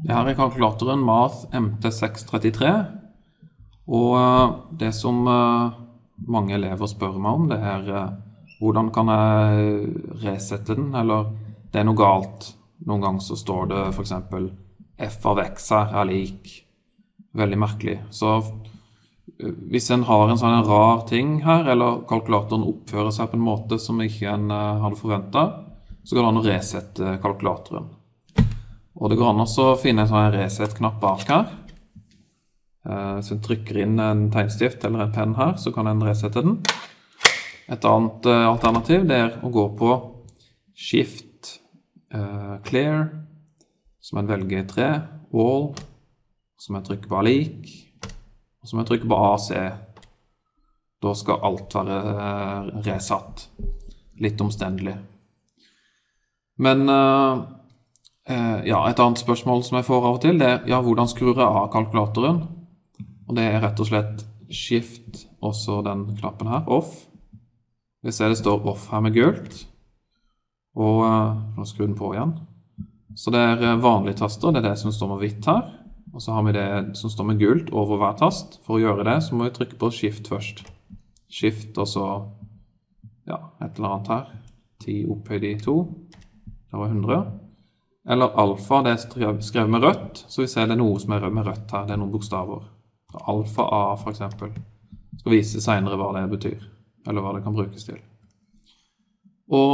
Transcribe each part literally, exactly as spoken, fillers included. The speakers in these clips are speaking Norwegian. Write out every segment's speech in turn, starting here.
Det her er kalkulatoren Math M T seks trettitre, og eh, det som eh, mange elever spør meg om, det er eh, hvordan kan jeg resette den, eller det er noe galt. Noen ganger så står det for eksempel f av x her er lik. Veldig merkelig. Så eh, hvis en har en sånn rar ting her, eller kalkulatoren oppfører seg på en måte som ikke en eh, hadde forventet, så går det an å resette kalkulatoren. Og det går an også å finne en sånn reset-knapp bak her. Hvis en trykker inn en tegnstift eller en penn her, så kan en resette den. Et annet alternativ det er å gå på Shift, uh, Clear, som en velger tre, All, som en trykker på Alik, og som en trykker på A C. Da skal alt være resatt. Litt omstendelig. Men uh, uh, ja, et annet spørsmål som jeg får av og til, det er ja, hvordan skrur jeg av kalkulatoren? Og det er rett og slett Shift, også den knappen her, Off. Vi ser det står Off her med gult, og uh, nå skrur den på igjen. Så det er vanlige taster, det er det som står med hvitt her, og så har vi det som står med gult over hver tast. For å gjøre det så må vi trykke på Shift først. Shift, og så ja, et eller annet her. ti opphøyd i to. Det var hundre. Eller alfa, det er skrevet med rødt, så vi ser det er noe som er med rødt her. Det er noen bokstaver. Alfa A for eksempel. Skal vise senere hva det betyr, eller hva det kan brukes til. Og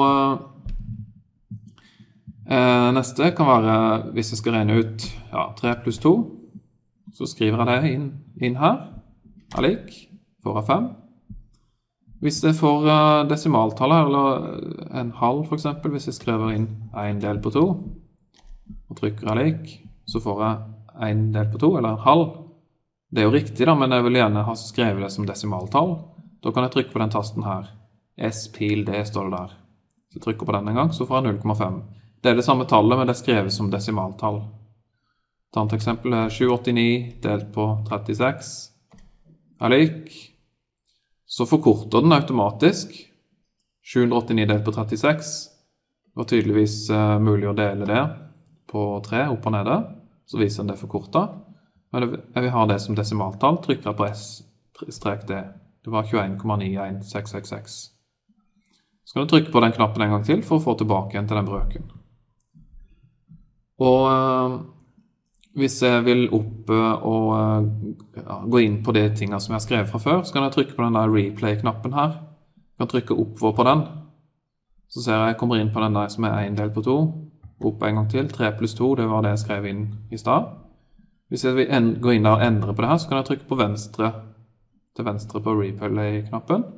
eh, neste kan være, hvis jeg skal regne ut ja, tre pluss to, så skriver jeg det inn, inn her. Alik, får jeg fem. Hvis jeg får uh, desimaltallet, eller en halv for eksempel, hvis jeg skriver inn en del på to, og trykker alik, så får jeg en del på to, eller en halv. Det er jo riktig da, men jeg vil gjerne ha skrevet det som desimaltall. Da kan jeg trykke på den tasten her. S, pil, D står det der. Så jeg trykker på den en gang, så får jeg null komma fem. Det er det samme tallet, men det er skrevet som desimaltall. Et annet eksempel er sju hundre åttini delt på trettiseks. Alik. Så forkorter den automatisk. sju hundre åttini delt på trettiseks. Det var tydeligvis uh, mulig å dele det på tre, opp og nede. Så viser den det forkortet. Men jeg vil ha det som desimaltall. Trykker jeg på S-D. Det var tjueen komma ni én seks seks seks. Så kan du trykke på den knappen en gang til for å få tilbake igjen til den brøken. Og uh, hvis jeg vil opp og ja, gå inn på de tingene som jeg har skrevet fra før, så kan jeg trykke på den der replay-knappen her. Jeg kan trykke oppover på den. Så ser jeg jeg kommer inn på den der som er en del på to. Opp en gang til. tre pluss to, det var det jeg skrev inn i stad. Hvis jeg vil gå inn der og endre på det her, så kan jeg trykke på venstre, til venstre på replay-knappen.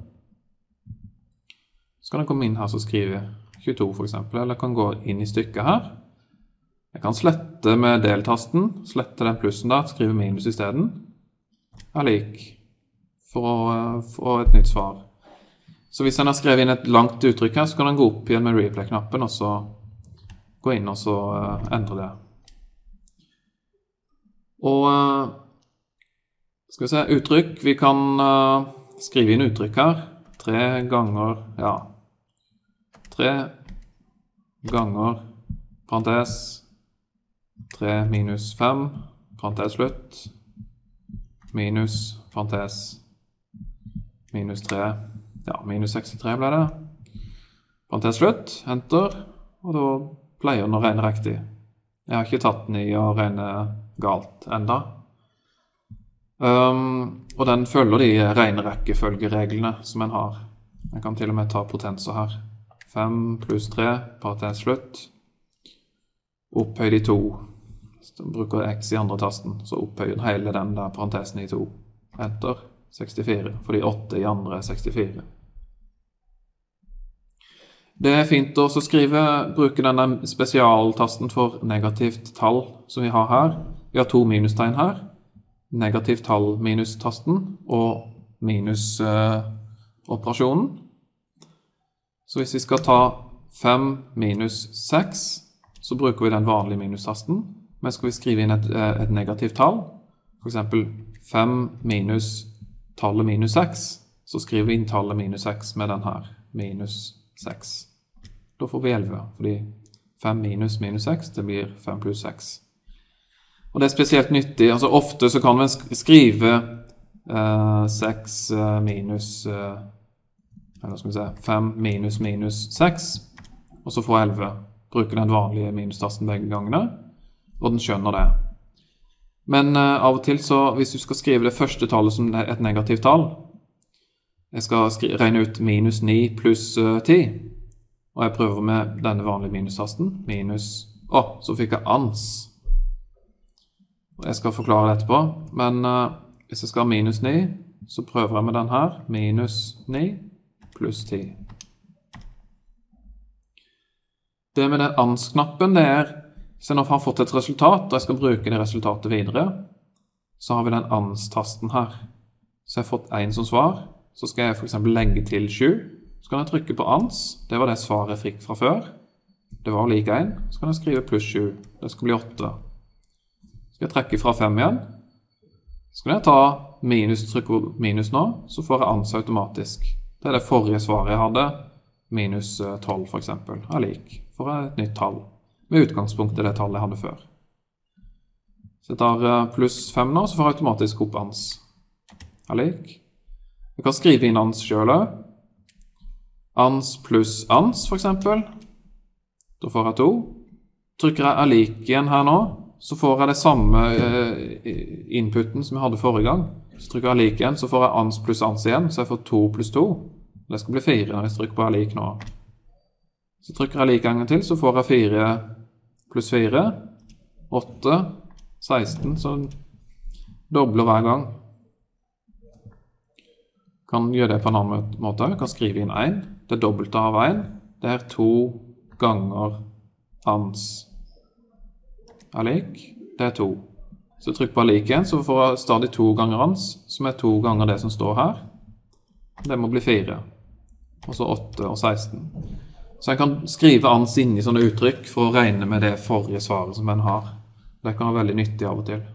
Så kan jeg komme inn her og skrive tjueto for eksempel, eller jeg kan gå inn i stykket her. Jeg kan slette med deltasten, slette den plussen der, skrive minus i stedet. Er lik, for å få et nytt svar. Så hvis en har skrevet inn et langt uttrykk her, så kan en gå opp igjen med replay-knappen, og så gå inn og så endre det. Og skal vi se, uttrykk, vi kan skrive inn uttrykk her. Tre ganger, ja, tre ganger, parentes, tre minus fem, parentes slutt, minus, parentes, minus tre, ja, minus sekstitre ble det, parentes slutt, enter, og da pleier den å regne riktig. Jeg har ikke tatt den i å regne galt enda. Um, og den følger de regnerekkefølgereglene som en har. Jeg kan til og med ta potenser her. fem pluss tre, parentes slutt, opphøyd i to. Så bruker jeg x i andre tasten, så opphøyer hele den der parentesen i to. Enter, sekstifire, fordi åtte i andre er sekstifire. Det er fint å skrive, bruke denne spesialtasten for negativt tall som vi har her. Vi har to minustegn her. Negativt tall minus-tasten og minus-operasjonen. Uh, så hvis vi skal ta fem minus seks, så bruker vi den vanlige minus-tasten. Men skal vi skrive inn et, et negativt tall, for eksempel fem minus tallet minus seks, så skriver vi inn tallet minus seks med den her, minus seks. Da får vi elleve, fordi fem minus minus seks, det blir fem pluss seks. Og det er spesielt nyttig, altså ofte så kan man skrive eh, seks eh, minus, eh, eller skal vi se, fem minus minus seks, og så få elleve. Bruke den vanlige minustasten begge gangene, og den skjønner det. Men eh, av og til så, hvis du skal skrive det første tallet som et negativt tall, jeg skal regne ut minus ni pluss uh, ti, og jeg prøver med denne vanlige minustasten, minus, å, oh, så fikk jeg ans. Jeg skal forklare det etterpå, men uh, hvis jeg skal ha minus ni, så prøver jeg med den her, minus ni pluss ti. Det med den ans-knappen, det er, så når jeg har fått et resultat, og jeg skal bruke det resultatet videre, så har vi den ans-tasten her. Så jeg har fått en som svar, så skal jeg for eksempel legge til sju, så kan jeg trykke på ans, det var det svaret jeg fikk fra før, det var lik en, så kan jeg skrive pluss sju, det skal bli åtte. Så skal jeg trekke fra fem igjen, så kan jeg ta minus, trykke minus nå, så får jeg ans automatisk. Det er det forrige svaret jeg hadde, minus tolv for eksempel, er lik, for et nytt tall, med utgangspunkt i det tallet jeg hadde før. Så jeg tar pluss fem nå, så får jeg automatisk opp ans, er lik. Jeg kan skrive inn ans selv. Ans pluss ans, for eksempel. Da får jeg to. Trykker jeg er lik igjen her nå, så får jeg det samme inputen som jeg hadde forrige gang. Så trykker jeg er lik igjen, så får jeg ans pluss ans igjen, så jeg får to pluss to. Det skal bli fire når jeg trykker på er lik nå. Så trykker jeg lik gangen til, så får jeg fire pluss fire, åtte, seksten, så dobler hver gang. Kan gjøre det på en annen måte. Jeg kan skrive inn en. Det er dobbelt av en. Det er to ganger ans er lik. Det er to. Så trykk på er lik igjen, så får jeg stadig to ganger ans, som er to ganger det som står her. Det må bli fire. Og så åtte og seksten. Så jeg kan skrive ans inn i sånne uttrykk for å regne med det forrige svaret som en har. Det kan være veldig nyttig av og til.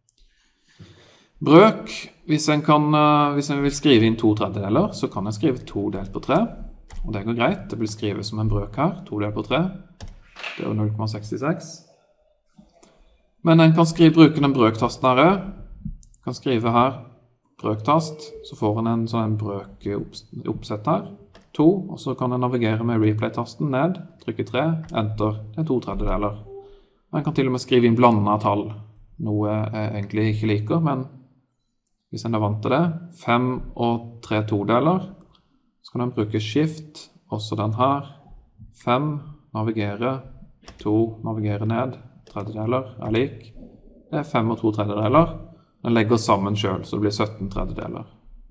Brøk, hvis en, kan, hvis en vil skrive inn to tredjedeler, så kan en skrive to delt på tre, og det går greit, det blir skrevet som en brøk her, to delt på tre, det er jo null komma sekstiseks. Men en kan skrive, bruke den brøktasten her, kan skrive her, brøktast, så får en en sånn brøkoppsett her, to, og så kan en navigere med replay-tasten ned, trykke tre, enter, det er to tredjedeler. En kan til og med skrive inn blandet tall, noe jeg egentlig ikke liker, men hvis en er vant til det, fem og tre todeler, så kan en bruke shift, også den her, fem, navigere, to, navigere ned, tredjedeler er lik, det er fem og to tredjedeler, den legger sammen selv, så det blir sytten tredjedeler.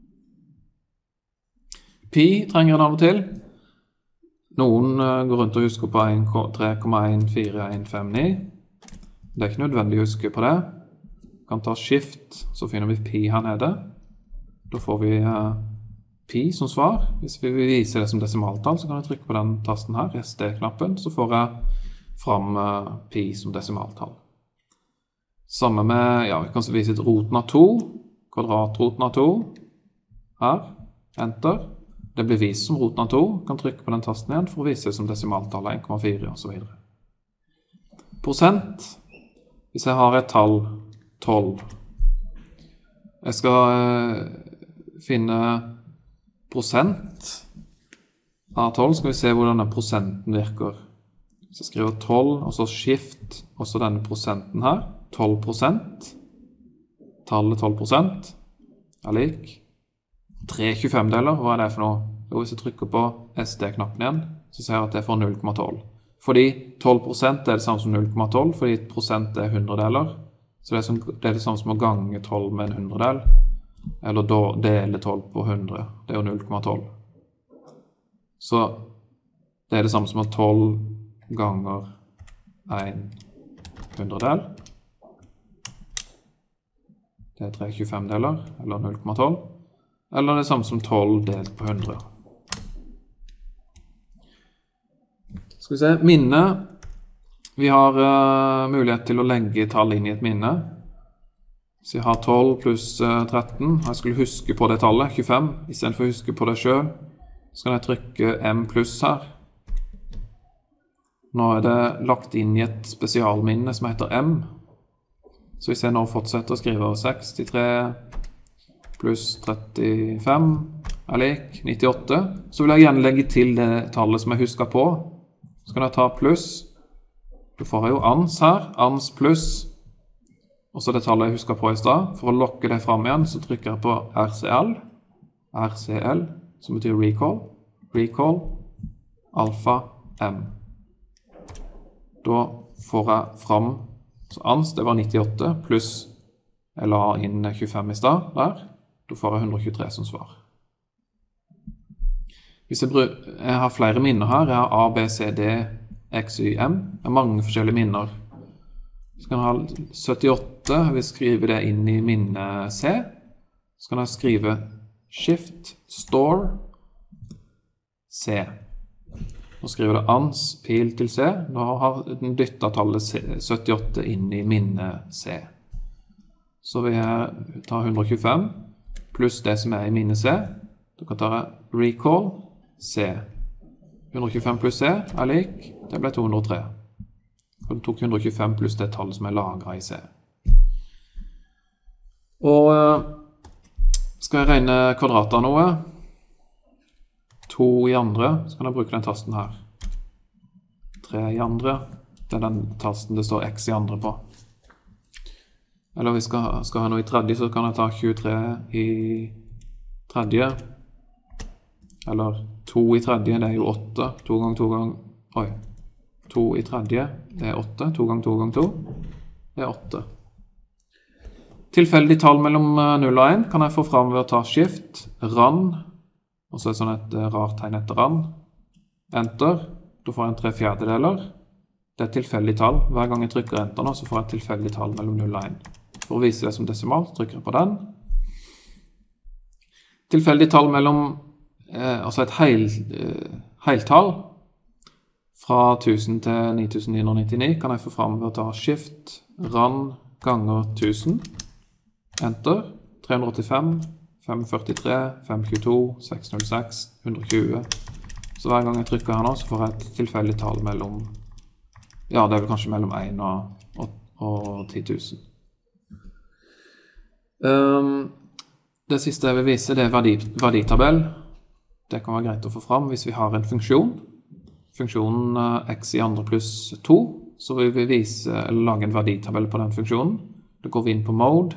Pi trenger en av og til, noen går rundt og husker på tre komma en fire en fem ni, det er ikke nødvendig å huske på det, kan ta shift, så finner vi pi her nede. Da får vi uh, pi som svar. Hvis vi vil vise det som desimaltall, så kan jeg trykke på den tasten her, S D-knappen, så får jeg fram uh, pi som desimaltall. Samme med, ja, vi kan vise et roten av to, kvadratroten av to, her, enter. Det blir vist som roten av to, kan trykke på den tasten igjen for å vise det som desimaltall en komma fire og så videre. Prosent, hvis jeg har et tall, tolv. Jeg skal uh, finne prosent av tolv. Skal vi se hvordan denne prosenten virker. Så jeg skriver tolv, og så shift, og så denne prosenten her. tolv prosent. Tallet tolv prosent er lik. tre tjuefem-deler, hva er det for noe? Jo, hvis jeg trykker på S D-knappen igjen, så ser jeg at det får null komma tolv. Fordi tolv prosent er det samme som null komma tolv, fordi prosent er hundredeler. Så det er, som, det er det samme som å gange tolv med en hundredel, eller da dele tolv på hundre, det er jo null komma tolv. Så det er det samme som å tolv ganger en hundredel. Det er tre tjuefem-deler, eller null komma tolv. Eller det samme som tolv delt på hundre. Skal vi se, minne. Vi har uh, mulighet til å legge tall inn i et minne. Så jeg har tolv pluss uh, tretten. Jeg skulle huske på det tallet, tjuefem. I stedet for å huske på det selv, så kan jeg trykke M pluss her. Nå er det lagt inn i et spesialminne som heter M. Så hvis jeg nå fortsetter å skrive sekstitre pluss trettifem er lik nittiåtte, så vil jeg gjerne legge til det tallet som jeg husker på. Så kan jeg ta pluss, da får jeg jo ans her, ans pluss, og så det tallet jeg husker på i sted. For å lokke det frem igjen, så trykker jeg på R C L, R C L, som betyr recall, recall, alfa, M. Da får jeg frem, så ans, det var nittiåtte, pluss jeg la inn tjuefem i sted, der. Da får jeg hundre og tjuetre som svar. Hvis jeg, bruk, jeg har flere minner her, jeg har A, B, C, D, X, Y, M. Det er mange forskjellige minner. Så kan jeg ha syttiåtte, jeg vil skrive det inn i minne C. Så kan jeg skrive Shift, Store, C. Nå skriver det ans, pil til C. Nå har den dyttet tallet syttiåtte inn i minne C. Så vil jeg ta hundre og tjuefem, pluss det som er i minne C. Da kan jeg ta recall, C. hundre og tjuefem pluss C er lik, det ble to hundre og tre. For det tok hundre og tjuefem pluss det tallet som er lagret i C. Og skal jeg regne kvadrater av noe, to i andre, så kan jeg bruke den tasten her. tre i andre, det er den tasten det står x i andre på. Eller hvis jeg skal, skal ha noe i tredje, så kan jeg ta tjuetre i tredje. Eller to i tredje, det er jo åtte. to ganger to ganger, oi. to i tredje, det er åtte. to ganger to ganger to, det er åtte. Tilfeldig tall mellom null og en kan jeg få frem ved å ta shift, run, og så er det sånn et rart tegn etter run. Enter, da får jeg en tre fjerdedeler. Det er et tilfeldig tall. Hver gang jeg trykker enter nå, så får jeg et tilfeldig tall mellom null og en. For å vise det som desimal, trykker jeg på den. Tilfeldig tall mellom, eh, altså et heil, eh, heiltall, fra tusen til ni tusen ni hundre og nittini, kan jeg få frem ved å ta shift, run, ganger tusen. Enter, tre hundre og åttifem, fem hundre og førtitre, fem hundre og tjueto, seks hundre og seks, hundre og tjue. Så hver gang jeg trykker her nå, så får jeg et tilfeldig tall mellom, ja, det er vel kanskje mellom en og, og, og ti tusen. Um, det siste jeg vil vise, det er verdi, verditabell. Det kan være greit å få frem hvis vi har en funksjon. Funksjonen uh, x i andre pluss to, så vil vi vise, eller lage en verditabell på den funksjonen. Da går vi inn på mode,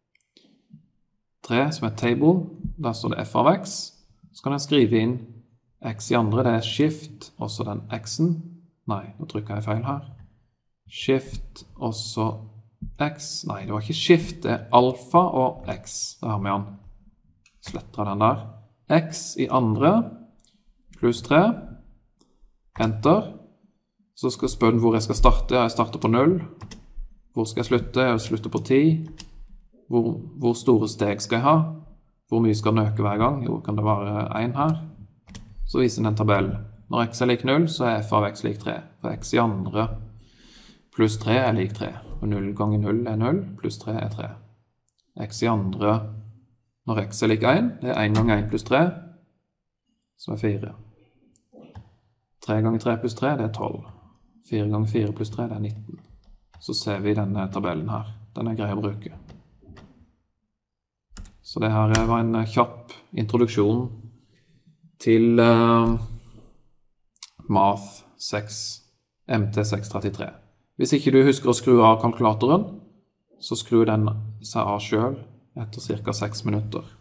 tre som er table, der står det f av x. Så kan jeg skrive inn x i andre, det er shift, også den x-en. Nei, nå trykker jeg feil her. Shift, også x. Nei, det var ikke shift, det er alfa og x. Der har vi den. Sletter den der. X i andre, pluss tre. Enter. Så skal jeg spørre hvor jeg skal starte. Jeg starter på null. Hvor skal jeg slutte? Jeg slutter på ti. Hvor, hvor store steg skal jeg ha? Hvor mye skal den øke hver gang? Jo, kan det være en her? Så viser den en tabell. Når x er lik null, så er f av x lik tre. For x i andre pluss tre er lik tre. Og null ganger null er null, pluss tre er tre. X i andre, når x er lik en, det er en ganger en pluss tre, som er fire. tre ganger tre pluss tre, det er tolv. fire ganger fire pluss tre, det er nitten. Så ser vi denne tabellen her. Den er grei å bruke. Så det her var en kjapp introduksjon til uh, Math seks, M T seks trettitre. Hvis ikke du husker å skru av kalkulatoren, så skru den seg av selv etter cirka seks minutter.